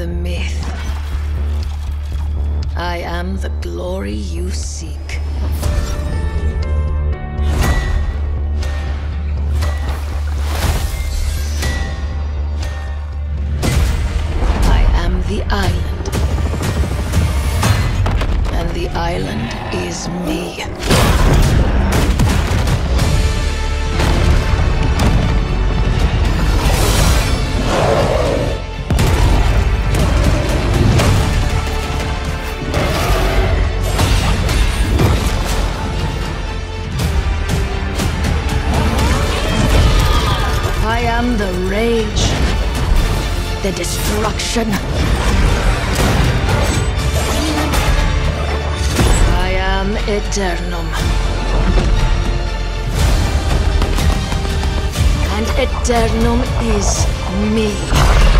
the myth. I am the glory you seek. I am the island. And the island is me. I am the rage, the destruction. I am Aeternum. And Aeternum is me.